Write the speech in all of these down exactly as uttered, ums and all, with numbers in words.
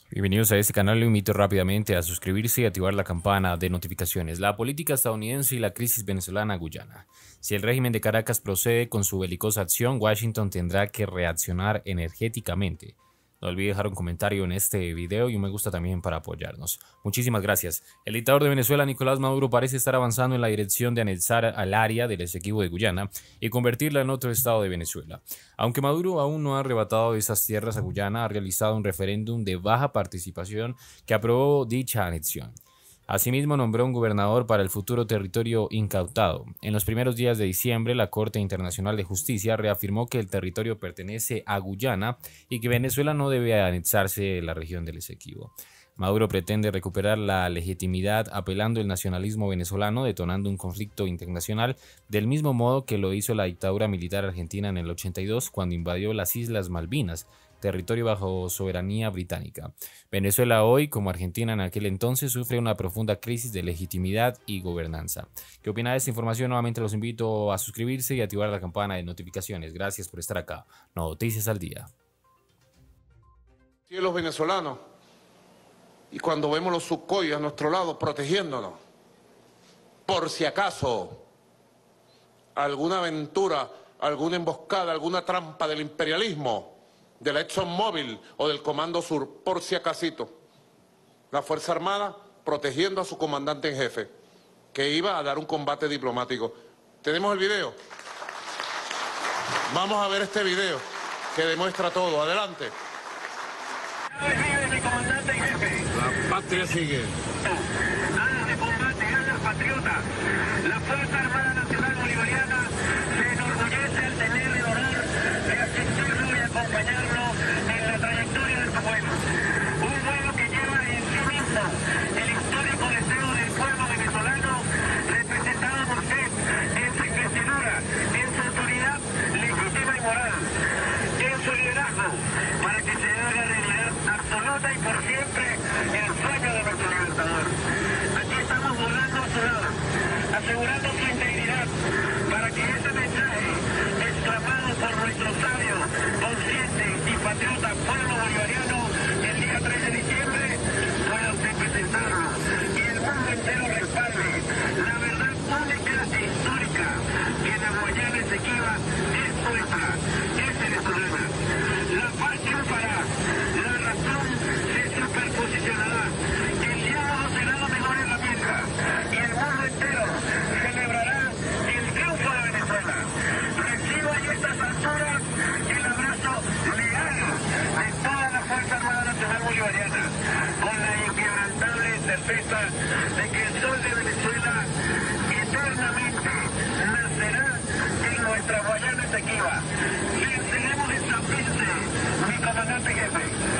Bienvenidos a este canal, lo invito rápidamente a suscribirse y activar la campana de notificaciones. La política estadounidense y la crisis venezolana-Guyana. Si el régimen de Caracas procede con su belicosa acción, Washington tendrá que reaccionar energéticamente. No olvide dejar un comentario en este video y un me gusta también para apoyarnos. Muchísimas gracias. El dictador de Venezuela, Nicolás Maduro, parece estar avanzando en la dirección de anexar al área del Esequibo de Guyana y convertirla en otro estado de Venezuela. Aunque Maduro aún no ha arrebatado esas tierras a Guyana, ha realizado un referéndum de baja participación que aprobó dicha anexión. Asimismo, nombró un gobernador para el futuro territorio incautado. En los primeros días de diciembre, la Corte Internacional de Justicia reafirmó que el territorio pertenece a Guyana y que Venezuela no debe anexarse la región del Esequibo. Maduro pretende recuperar la legitimidad apelando al nacionalismo venezolano, detonando un conflicto internacional, del mismo modo que lo hizo la dictadura militar argentina en el ochenta y dos cuando invadió las Islas Malvinas, territorio bajo soberanía británica. Venezuela hoy, como Argentina en aquel entonces, sufre una profunda crisis de legitimidad y gobernanza. ¿Qué opina de esta información? Nuevamente los invito a suscribirse y activar la campana de notificaciones. Gracias por estar acá. Noticias al día. Cielos venezolanos, y cuando vemos los Sukhoi a nuestro lado protegiéndonos, por si acaso alguna aventura, alguna emboscada, alguna trampa del imperialismo, de la ExxonMobil o del Comando Sur, por si acasito. La Fuerza Armada protegiendo a su comandante en jefe, que iba a dar un combate diplomático. ¿Tenemos el video? Vamos a ver este video que demuestra todo. Adelante. Mi comandante en jefe. La patria sigue. Alas de combate, alas patriotas. La Fuerza Armada Nacional Bolivariana se enorgullece al tener el honor de asistirlo y acompañarlo en la trayectoria de su vuelo. Un vuelo que lleva en sí mismo el histórico deseo del pueblo venezolano, representado por usted en su investidura, en su autoridad legítima y moral, en su liderazgo, para que se haga realidad absoluta y por siempre el sueño de nuestro libertador. Aquí estamos volando a su lado, asegurando su integridad, para que ese mensaje exclamado por nuestro sabio, consciente y patriota pueblo bolivariano el día tres de diciembre pueda usted presentarlo y el mundo entero respalde la verdad única e histórica que la Guayana Esequiba es nuestra, es venezolana. La paz triunfará, la razón se superposicionará, el diálogo será la mejor herramienta y el mundo entero celebrará el triunfo de Venezuela. Recibo en estas alturas el abrazo leal de toda la Fuerza Armada Nacional Bolivariana, con la inquebrantable certeza de que el sol de Venezuela eternamente nacerá en nuestra Guayana Esequiba. Venceremos esta piste, mi comandante jefe.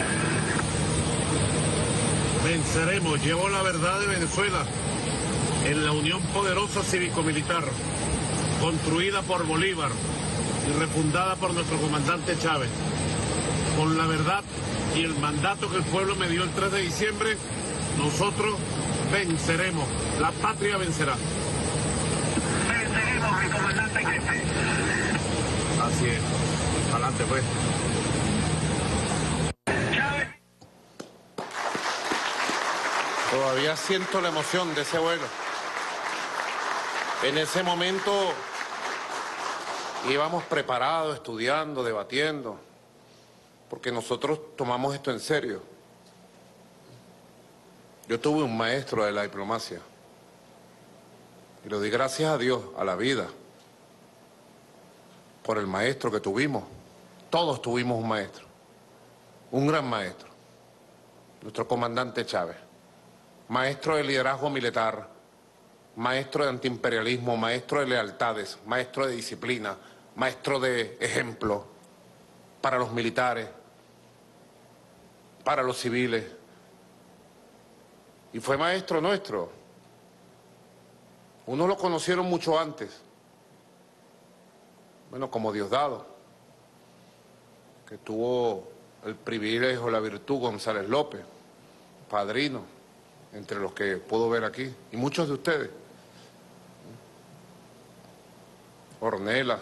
Venceremos, llevo la verdad de Venezuela en la unión poderosa cívico-militar, construida por Bolívar y refundada por nuestro comandante Chávez. Con la verdad y el mandato que el pueblo me dio el tres de diciembre, nosotros venceremos, la patria vencerá. Venceremos, mi comandante jefe. Así es, adelante pues. Chávez. Todavía siento la emoción de ese vuelo. En ese momento íbamos preparados, estudiando, debatiendo, porque nosotros tomamos esto en serio. Yo tuve un maestro de la diplomacia y lo di gracias a Dios, a la vida, por el maestro que tuvimos. Todos tuvimos un maestro, un gran maestro, nuestro comandante Chávez, maestro de liderazgo militar, maestro de antiimperialismo, maestro de lealtades, maestro de disciplina, maestro de ejemplo para los militares, para los civiles. Y fue maestro nuestro. Unos lo conocieron mucho antes, bueno, como Diosdado, que tuvo el privilegio, la virtud, González López, padrino, entre los que puedo ver aquí, y muchos de ustedes. Ornelas,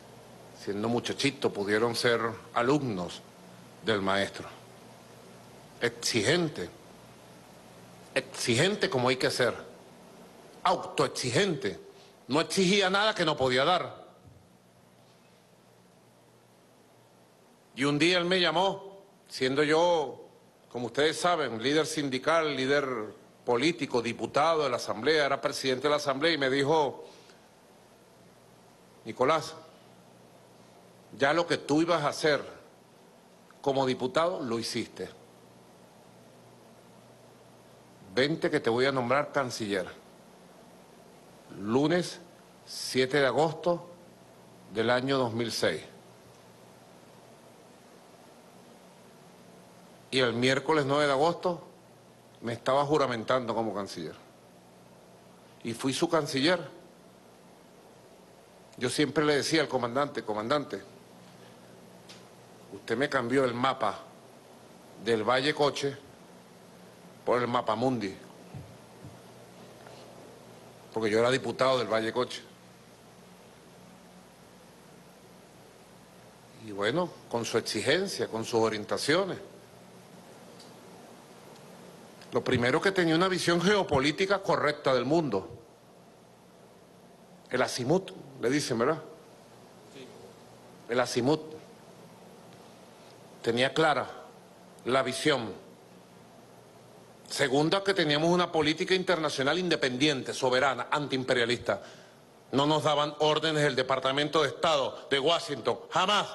siendo muchachitos, pudieron ser alumnos del maestro. exigente, exigente como hay que ser, autoexigente, no exigía nada que no podía dar. Y un día él me llamó, siendo yo, como ustedes saben, líder sindical, líder político, diputado de la Asamblea, era presidente de la Asamblea, y me dijo: Nicolás, ya lo que tú ibas a hacer como diputado, lo hiciste. Vente que te voy a nombrar canciller. Lunes siete de agosto del año dos mil seis. Y el miércoles nueve de agosto me estaba juramentando como canciller. Y fui su canciller. Yo siempre le decía al comandante: comandante, usted me cambió el mapa del Valle Coche por el mapa mundi, porque yo era diputado del Valle Coche. Y bueno, con su exigencia, con sus orientaciones. Lo primero, que tenía una visión geopolítica correcta del mundo. El azimut, le dicen, ¿verdad? Sí. El azimut. Tenía clara la visión. Segunda, que teníamos una política internacional independiente, soberana, antiimperialista. No nos daban órdenes del Departamento de Estado de Washington, jamás.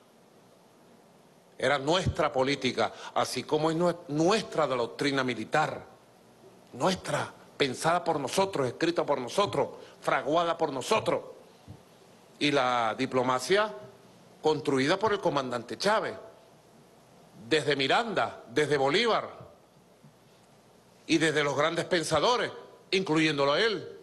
Era nuestra política, así como es nuestra doctrina militar, nuestra, pensada por nosotros, escrita por nosotros, fraguada por nosotros. Y la diplomacia construida por el comandante Chávez, desde Miranda, desde Bolívar y desde los grandes pensadores, incluyéndolo a él.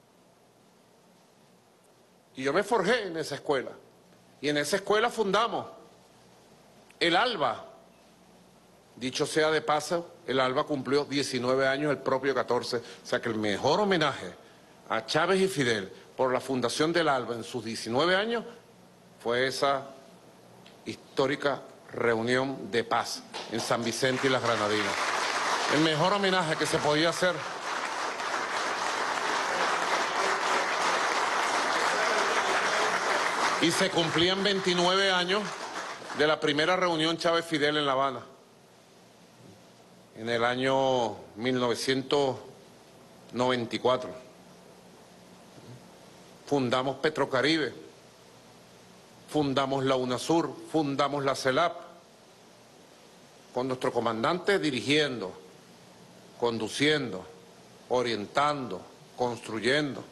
Y yo me forjé en esa escuela, y en esa escuela fundamos el ALBA. Dicho sea de paso, el ALBA cumplió diecinueve años el propio catorce, o sea que el mejor homenaje a Chávez y Fidel por la fundación del ALBA en sus diecinueve años fue esa histórica reunión de paz en San Vicente y las Granadinas. El mejor homenaje que se podía hacer. Y se cumplían veintinueve años de la primera reunión Chávez-Fidel en La Habana, en el año mil novecientos noventa y cuatro. Fundamos Petrocaribe, fundamos la UNASUR, fundamos la CELAP, con nuestro comandante dirigiendo, conduciendo, orientando, construyendo.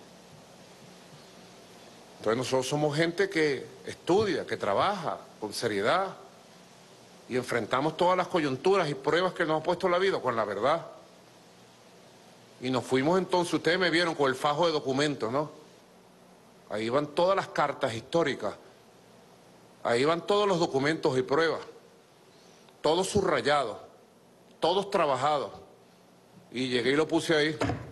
Entonces nosotros somos gente que estudia, que trabaja con seriedad y enfrentamos todas las coyunturas y pruebas que nos ha puesto la vida con la verdad. Y nos fuimos entonces, ustedes me vieron con el fajo de documentos, ¿no? Ahí van todas las cartas históricas, ahí van todos los documentos y pruebas, todos subrayados, todos trabajados. Y llegué y lo puse ahí.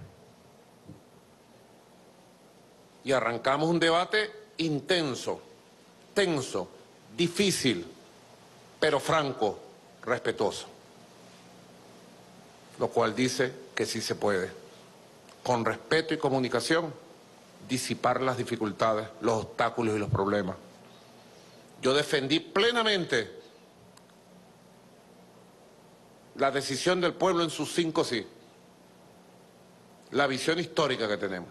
Y arrancamos un debate intenso, tenso, difícil, pero franco, respetuoso. Lo cual dice que sí se puede, con respeto y comunicación, disipar las dificultades, los obstáculos y los problemas. Yo defendí plenamente la decisión del pueblo en sus cinco sí, la visión histórica que tenemos.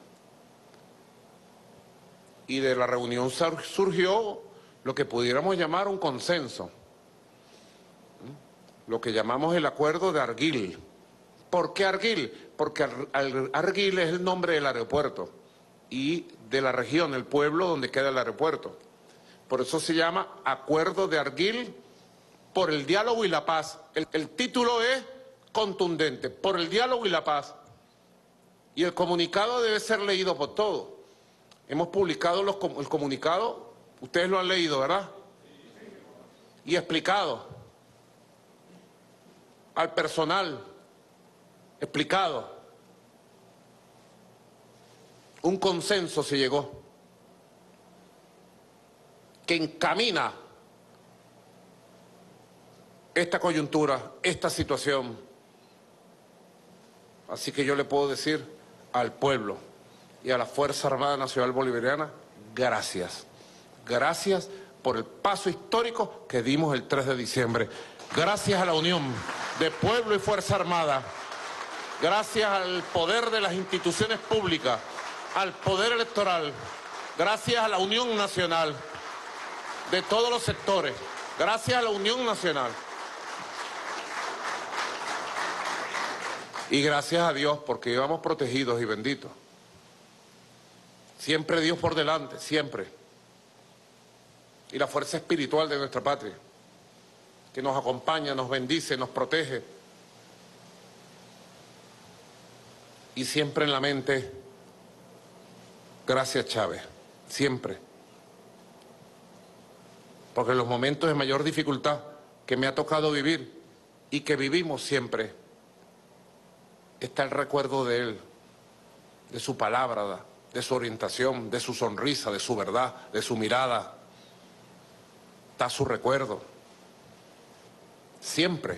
Y de la reunión surgió lo que pudiéramos llamar un consenso, lo que llamamos el acuerdo de Arguil. ¿Por qué Arguil? Porque Arguil es el nombre del aeropuerto y de la región, el pueblo donde queda el aeropuerto. Por eso se llama Acuerdo de Arguil por el diálogo y la paz. El, el título es contundente, por el diálogo y la paz. Y el comunicado debe ser leído por todos. Hemos publicado los, el comunicado, ustedes lo han leído, ¿verdad? Y explicado al personal, explicado. Un consenso se llegó que encamina esta coyuntura, esta situación. Así que yo le puedo decir al pueblo y a la Fuerza Armada Nacional Bolivariana, gracias. Gracias por el paso histórico que dimos el tres de diciembre. Gracias a la unión de pueblo y Fuerza Armada. Gracias al poder de las instituciones públicas, al poder electoral. Gracias a la unión nacional de todos los sectores. Gracias a la unión nacional. Y gracias a Dios, porque íbamos protegidos y benditos. Siempre Dios por delante, siempre. Y la fuerza espiritual de nuestra patria, que nos acompaña, nos bendice, nos protege. Y siempre en la mente, gracias Chávez, siempre. Porque en los momentos de mayor dificultad que me ha tocado vivir y que vivimos siempre, está el recuerdo de él, de su palabra, de su orientación, de su sonrisa, de su verdad, de su mirada. Está su recuerdo. Siempre.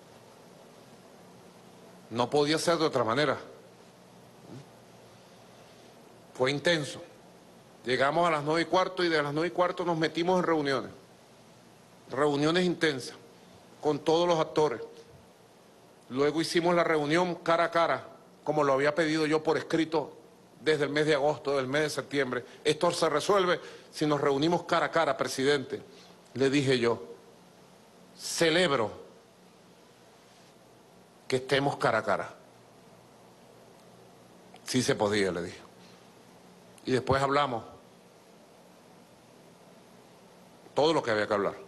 No podía ser de otra manera. Fue intenso. Llegamos a las nueve y cuarto y de las nueve y cuarto nos metimos en reuniones. Reuniones intensas, con todos los actores. Luego hicimos la reunión cara a cara, como lo había pedido yo por escrito desde el mes de agosto, del mes de septiembre. Esto se resuelve si nos reunimos cara a cara, presidente. Le dije yo, celebro que estemos cara a cara. Sí se podía, le dije. Y después hablamos todo lo que había que hablar.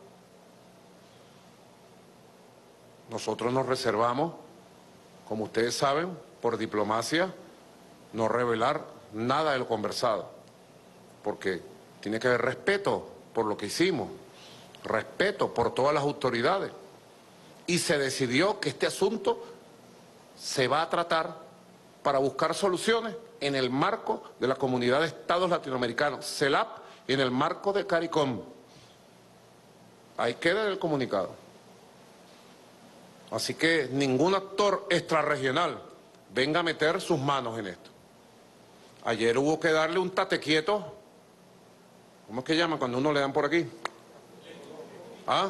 Nosotros nos reservamos, como ustedes saben, por diplomacia, no revelar nada de lo conversado, porque tiene que haber respeto por lo que hicimos, respeto por todas las autoridades, y se decidió que este asunto se va a tratar para buscar soluciones en el marco de la Comunidad de Estados Latinoamericanos, CELAC, y en el marco de CARICOM. Ahí queda el comunicado. Así que ningún actor extrarregional venga a meter sus manos en esto. Ayer hubo que darle un tate quieto. ¿Cómo es que llaman cuando uno le dan por aquí? ¿Ah?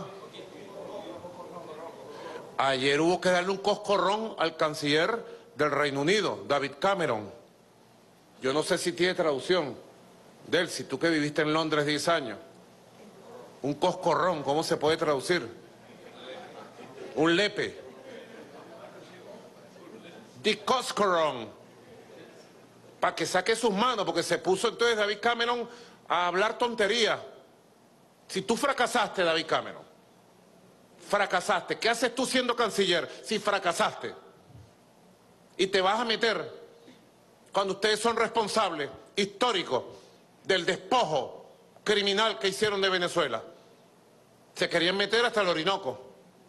Ayer hubo que darle un coscorrón al canciller del Reino Unido, David Cameron. Yo no sé si tiene traducción. Delcy, tú que viviste en Londres diez años. Un coscorrón, ¿cómo se puede traducir? Un lepe. The coscorrón. Para que saque sus manos, porque se puso entonces David Cameron a hablar tonterías. Si tú fracasaste, David Cameron, fracasaste. ¿Qué haces tú siendo canciller si fracasaste? Y te vas a meter, cuando ustedes son responsables históricos del despojo criminal que hicieron de Venezuela. Se querían meter hasta el Orinoco.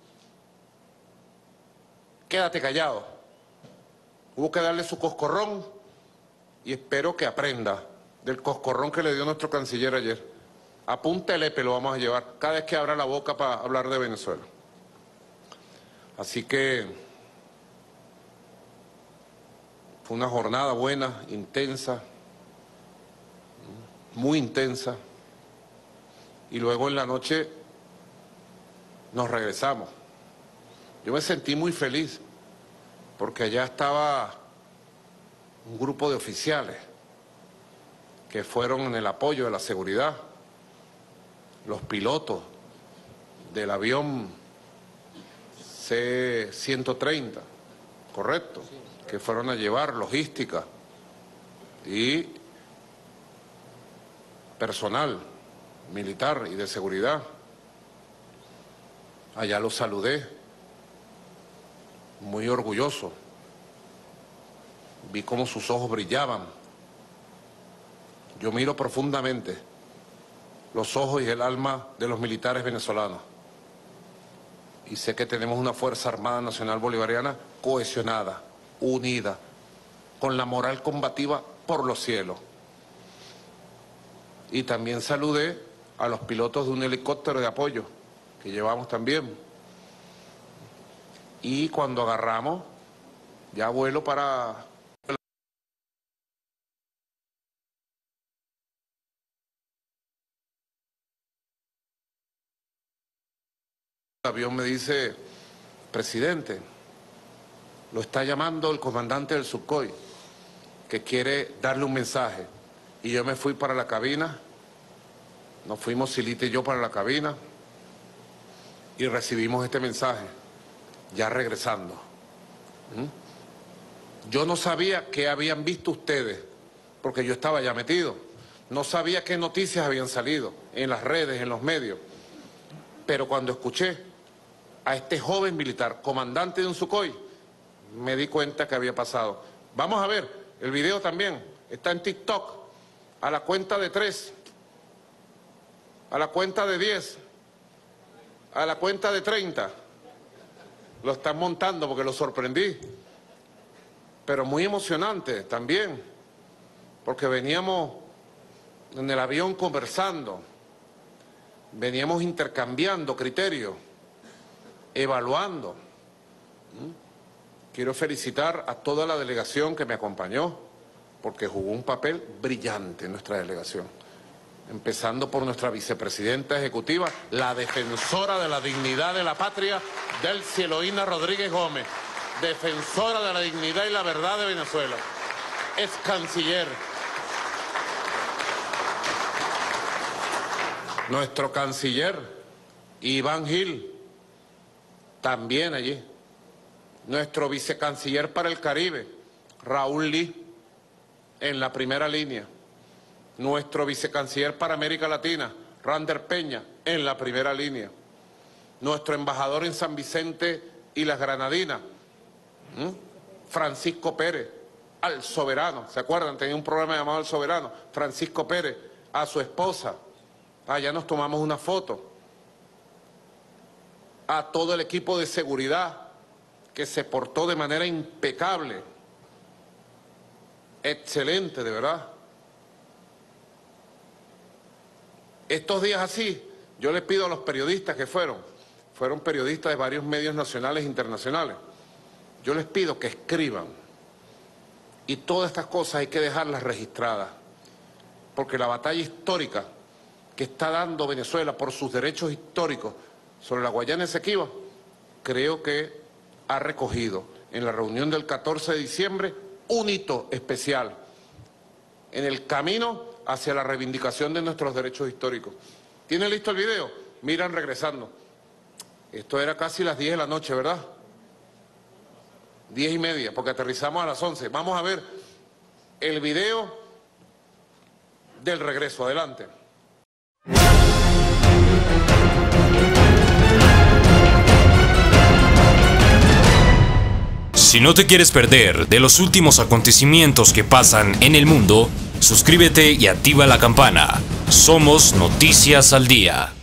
Quédate callado. Hubo que darle su coscorrón y espero que aprenda del coscorrón que le dio nuestro canciller ayer. Apúntele, lo vamos a llevar cada vez que abra la boca para hablar de Venezuela. Así que fue una jornada buena, intensa, muy intensa. Y luego en la noche nos regresamos. Yo me sentí muy feliz porque allá estaba un grupo de oficiales que fueron en el apoyo de la seguridad, los pilotos del avión C ciento treinta, correcto, que fueron a llevar logística y personal militar y de seguridad. Allá los saludé. Muy orgulloso. Vi cómo sus ojos brillaban. Yo miro profundamente los ojos y el alma de los militares venezolanos. Y sé que tenemos una Fuerza Armada Nacional Bolivariana cohesionada, unida, con la moral combativa por los cielos. Y también saludé a los pilotos de un helicóptero de apoyo que llevamos también. y cuando agarramos, ya vuelo para... El avión me dice, presidente, lo está llamando el comandante del Sukhoi, que quiere darle un mensaje. Y yo me fui para la cabina, nos fuimos Silita y yo para la cabina, y recibimos este mensaje, ya regresando. ¿Mm? Yo no sabía qué habían visto ustedes, porque yo estaba ya metido. No sabía qué noticias habían salido en las redes, en los medios. Pero cuando escuché a este joven militar, comandante de un Sukhoi, me di cuenta que había pasado. Vamos a ver, el video también está en TikTok, a la cuenta de tres, a la cuenta de diez, a la cuenta de treinta. Lo están montando porque lo sorprendí, pero muy emocionante también, porque veníamos en el avión conversando, veníamos intercambiando criterios, evaluando. Quiero felicitar a toda la delegación que me acompañó, porque jugó un papel brillante en nuestra delegación. Empezando por nuestra vicepresidenta ejecutiva, la defensora de la dignidad de la patria, Delcy Eloína Rodríguez Gómez, defensora de la dignidad y la verdad de Venezuela, ex canciller. Nuestro canciller, Iván Gil, también allí. Nuestro vicecanciller para el Caribe, Raúl Lee, en la primera línea. Nuestro vicecanciller para América Latina, Rander Peña, en la primera línea. Nuestro embajador en San Vicente y las Granadinas, ¿m? Francisco Pérez, al Soberano, ¿se acuerdan? Tenía un programa llamado El Soberano. Francisco Pérez, a su esposa, allá nos tomamos una foto. A todo el equipo de seguridad que se portó de manera impecable, excelente, de verdad. Estos días así, yo les pido a los periodistas que fueron, fueron periodistas de varios medios nacionales e internacionales, yo les pido que escriban, y todas estas cosas hay que dejarlas registradas, porque la batalla histórica que está dando Venezuela por sus derechos históricos sobre la Guayana Esequiba, creo que ha recogido en la reunión del catorce de diciembre un hito especial en el camino hacia la reivindicación de nuestros derechos históricos. ¿Tienen listo el video? Miran regresando. Esto era casi las diez de la noche, ¿verdad? Diez y media, porque aterrizamos a las once. Vamos a ver el video del regreso. Adelante. Si no te quieres perder de los últimos acontecimientos que pasan en el mundo, suscríbete y activa la campana. Somos Noticias al Día.